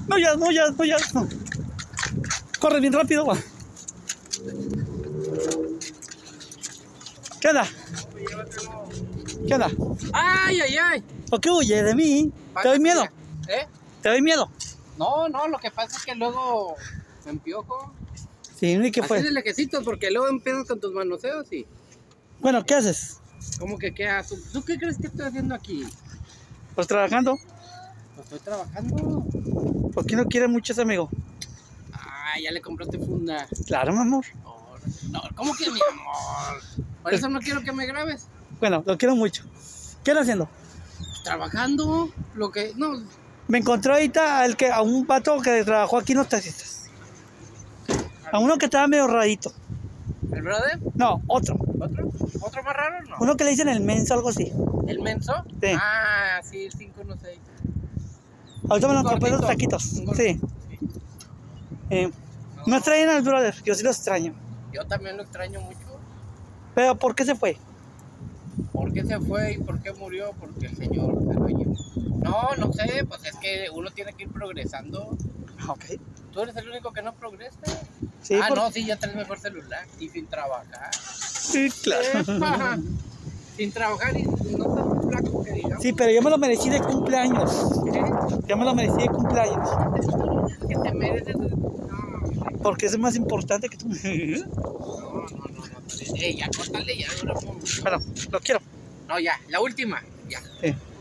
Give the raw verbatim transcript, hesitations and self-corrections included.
No, ya, no, ya, no, ya. No. Corre bien rápido, va. ¿Qué onda? ¿Qué onda? ¡Ay, ay, ay! ¿Por qué huye de mí? ¿Te doy miedo? ¿Eh? ¿Te doy miedo? No, no, lo que pasa es que luego me empiojo. Sí, ¿y qué fue? Así de lejecitos, porque luego empiezas con tus manoseos y... Bueno, ¿qué haces? ¿Cómo que qué haces? ¿Tú qué crees que estoy haciendo aquí? Pues trabajando. Pues estoy trabajando. ¿Por qué no quiere mucho ese amigo? Ah, ya le compraste funda. Claro, mi amor. No, no, ¿cómo que mi amor? Por eso no quiero que me grabes. Bueno, lo quiero mucho. ¿Qué está haciendo? Pues trabajando, lo que... No, Me encontré ahorita al que, a un vato que trabajó aquí en los taxistas. A uno que estaba medio radito. ¿el brother? No, otro. ¿Otro? ¿Otro más raro? No. Uno que le dicen el menso, algo así. ¿El menso? Sí. Ah, sí, el cinco uno seis. Ahorita me lo Un compré los gordito. taquitos. Un gordito. Sí. Eh, no extrañan al brother, yo sí lo extraño. Yo también lo extraño mucho. Pero ¿por qué se fue? ¿Por qué se fue y por qué murió? Porque el Señor se lo llevó. No, no sé, pues es que uno tiene que ir progresando. Ok. Tú eres el único que no progresa. Sí, ah, por- no, sí, ya tenés mejor celular y sin trabajar. Sí, claro. Epa, sin trabajar y no tan flaco que digamos. Sí, pero yo me lo merecí de cumpleaños. ¿Eh? Yo me lo merecí de cumpleaños. Que te mereces. No, Porque es más importante que tú. no, no, no, no. Ey, ya córtale, ya. Bueno, lo quiero. No, ya, la última. Ya. Sí.